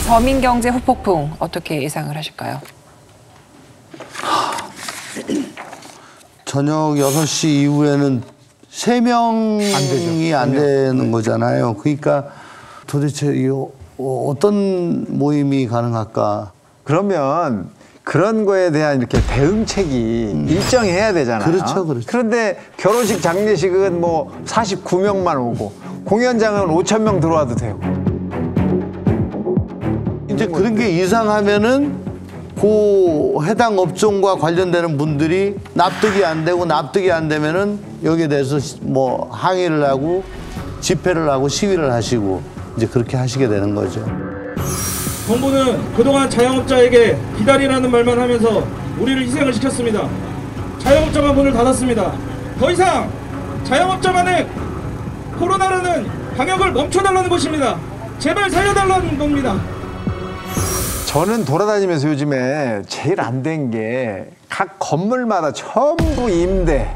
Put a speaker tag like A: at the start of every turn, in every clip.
A: 서민경제 후폭풍 어떻게 예상을 하실까요?
B: 저녁 6시 이후에는 3명이 안 되는 거잖아요. 그러니까 도대체 이 어떤 모임이 가능할까?
C: 그러면 그런 거에 대한 이렇게 대응책이 일정해야 되잖아요.
B: 그렇죠, 그렇죠.
C: 그런데 결혼식 장례식은 뭐 49명만 오고 공연장은 5,000명 들어와도 되고.
B: 이제 그런 게 이상하면은 그 해당 업종과 관련되는 분들이 납득이 안 되면은 여기에 대해서 뭐 항의를 하고 집회를 하고 시위를 하시고 이제 그렇게 하시게 되는 거죠.
D: 정부는 그동안 자영업자에게 기다리라는 말만 하면서 우리를 희생을 시켰습니다. 자영업자만 문을 닫았습니다. 더 이상 자영업자만의 코로나라는 방역을 멈춰달라는 것입니다. 제발 살려달라는 겁니다.
C: 저는 돌아다니면서 요즘에 제일 안 된 게 각 건물마다 전부 임대.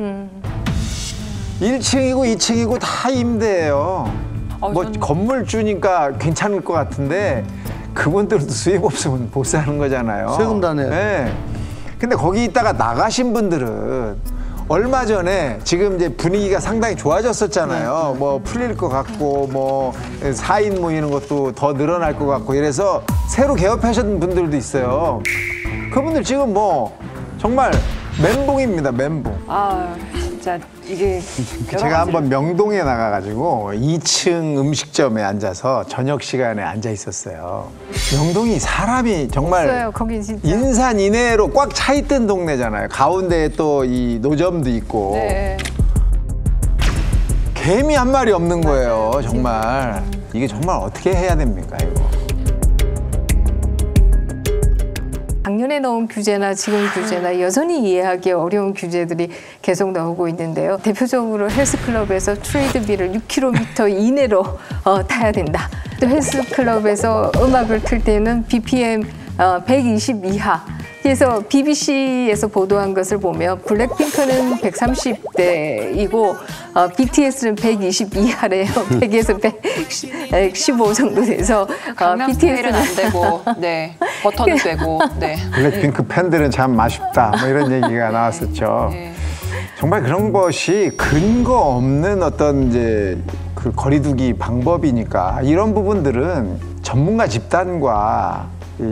C: 1층이고 2층이고 다 임대예요. 뭐 건물주니까 괜찮을 것 같은데 그분들도 수입 없으면 못 사는 거잖아요.
B: 세금 다 내요.
C: 네. 근데 거기 있다가 나가신 분들은 얼마 전에 지금 이제 분위기가 상당히 좋아졌었잖아요. 뭐 풀릴 것 같고 뭐 4인 모이는 것도 더 늘어날 것 같고 이래서 새로 개업하신 분들도 있어요. 그분들 지금 뭐 정말 멘붕입니다, 멘붕.
A: 아, 진짜 이게
C: 제가 한번 명동에 나가가지고 2층 음식점에 앉아서 저녁 시간에 앉아 있었어요. 명동이 사람이 정말
E: 없어요, 거기 진짜.
C: 인산인해로 꽉 차 있던 동네잖아요. 가운데에 또 이 노점도 있고.
A: 네.
C: 개미 한 마리 없는 거예요, 정말. 이게 정말 어떻게 해야 됩니까, 이거?
E: 작년에 넣은 규제나 지금 규제나 여전히 이해하기 어려운 규제들이 계속 나오고 있는데요. 대표적으로 헬스클럽에서 트레이드밀을 6km 이내로 타야 된다. 또 헬스클럽에서 음악을 틀 때는 BPM 120 이하. 그래서 BBC에서 보도한 것을 보면 블랙핑크는 130대이고 BTS는 120 이하래요. 100에서 115 정도 돼서
A: BTS는 안 되고, 네, 버터는 되고, 네.
C: 블랙핑크 팬들은 참 아쉽다. 뭐 이런 얘기가 나왔었죠.
A: 네.
C: 정말 그런 것이 근거 없는 어떤 이제 그 거리두기 방법이니까 이런 부분들은 전문가 집단과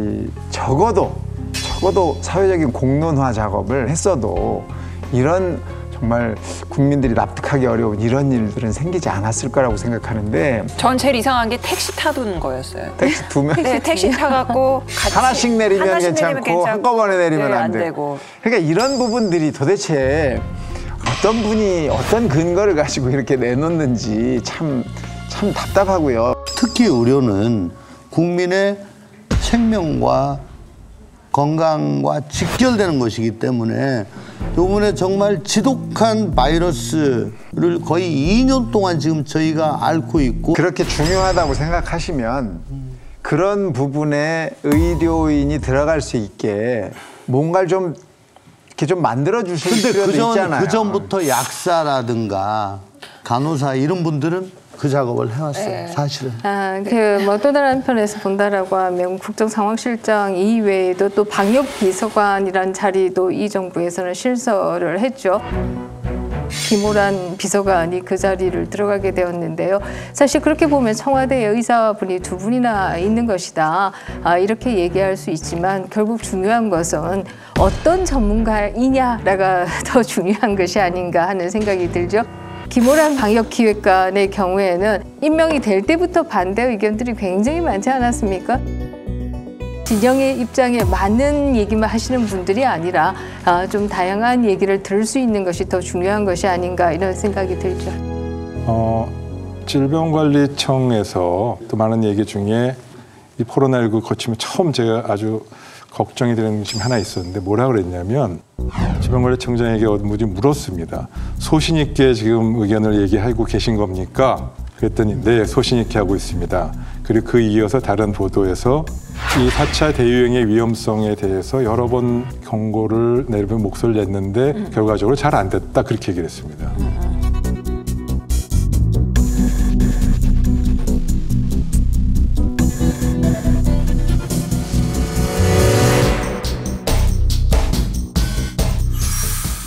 C: 적어도 사회적인 공론화 작업을 했어도 이런 정말 국민들이 납득하기 어려운 이런 일들은 생기지 않았을 거라고 생각하는데
A: 전 제일 이상한 게 택시 타두는 거였어요.
C: 택시 2명?
A: 네, 택시 타갖고 같이
C: 하나씩 내리면 괜찮고 한꺼번에 내리면
A: 네,
C: 안 되고. 그러니까 이런 부분들이 도대체 어떤 분이 어떤 근거를 가지고 이렇게 내놓는지 참 답답하고요.
B: 특히 의료는 국민의 생명과 건강과 직결되는 것이기 때문에 이번에 정말 지독한 바이러스를 거의 2년 동안 지금 저희가 앓고 있고
C: 그렇게 중요하다고 생각하시면 그런 부분에 의료인이 들어갈 수 있게 뭔가를 좀 이렇게 좀 만들어 주실 필요도 있잖아요.
B: 그 전부터 약사라든가 간호사 이런 분들은 그 작업을 해왔어요.
A: 네.
B: 사실은.
E: 또 다른 한편에서 본다라고 하면 국정상황실장 이외에도 또 방역비서관이라는 자리도 이 정부에서는 신설을 했죠. 김호란 비서관이 그 자리를 들어가게 되었는데요. 사실 그렇게 보면 청와대에 의사분이 2분이나 있는 것이다. 이렇게 얘기할 수 있지만 결국 중요한 것은 어떤 전문가이냐가 더 중요한 것이 아닌가 하는 생각이 들죠. 김호란 방역기획관의 경우에는 임명이 될 때부터 반대 의견들이 굉장히 많지 않았습니까? 진영의 입장에 맞는 얘기만 하시는 분들이 아니라 좀 다양한 얘기를 들을 수 있는 것이 더 중요한 것이 아닌가 이런 생각이 들죠.
F: 질병관리청에서 또 많은 얘기 중에 이 코로나19 거치면 처음 제가 아주 걱정이 되는 것이 하나 있었는데 뭐라 그랬냐면 질병관리청장에게 어디 물었습니다. 소신 있게 지금 의견을 얘기하고 계신 겁니까? 그랬더니 네, 소신 있게 하고 있습니다. 그리고 그 이어서 다른 보도에서 이 4차 대유행의 위험성에 대해서 여러 번 경고를 내리며 목소리를 냈는데 결과적으로 잘 안 됐다 그렇게 얘기를 했습니다.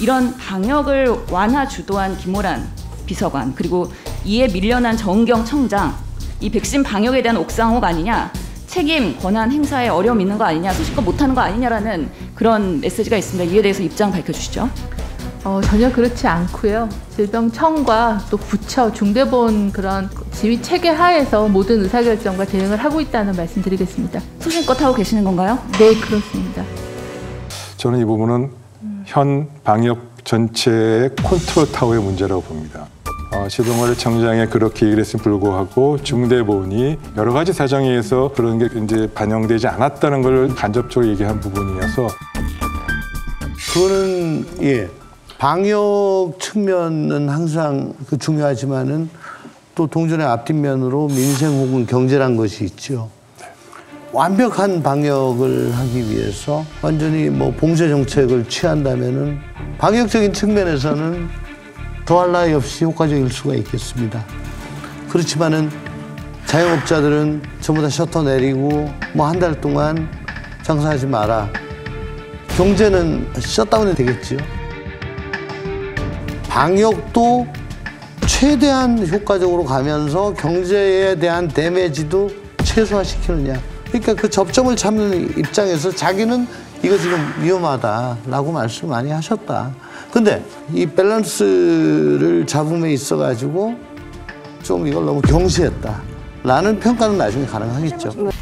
G: 이런 방역을 완화 주도한 김호란 비서관 그리고 이에 밀려난 정은경 청장 이 백신 방역에 대한 옥상호가 아니냐 책임 권한 행사에 어려움 있는 거 아니냐 소식껏 못하는 거 아니냐라는 그런 메시지가 있습니다. 이에 대해서 입장 밝혀주시죠.
H: 전혀 그렇지 않고요. 질병청과 또 부처, 중대본 그런 지휘 체계 하에서 모든 의사결정과 대응을 하고 있다는 말씀 드리겠습니다.
G: 소신껏 하고 계시는 건가요?
H: 네, 그렇습니다.
F: 저는 이 부분은 현 방역 전체의 컨트롤 타워의 문제라고 봅니다. 최동원 청장이 그렇게 얘기를 했음에 불구하고 중대본이 여러 가지 사정에 의해서 그런 게 이제 반영되지 않았다는 걸 간접적으로 얘기한 부분이어서
B: 그거는 예 방역 측면은 항상 중요하지만은 또 동전의 앞뒷면으로 민생 혹은 경제란 것이 있죠. 완벽한 방역을 하기 위해서 완전히 뭐 봉쇄 정책을 취한다면은 방역적인 측면에서는 더할 나위 없이 효과적일 수가 있겠습니다. 그렇지만은 자영업자들은 전부 다 셔터 내리고 뭐 한 달 동안 장사하지 마라. 경제는 셧다운이 되겠지요. 방역도 최대한 효과적으로 가면서 경제에 대한 데미지도 최소화시키느냐. 그러니까 그 접점을 찾는 입장에서 자기는 이거 지금 위험하다라고 말씀을 많이 하셨다. 근데 이 밸런스를 잡음에 있어가지고 좀 이걸 너무 경시했다라는 평가는 나중에 가능하겠죠.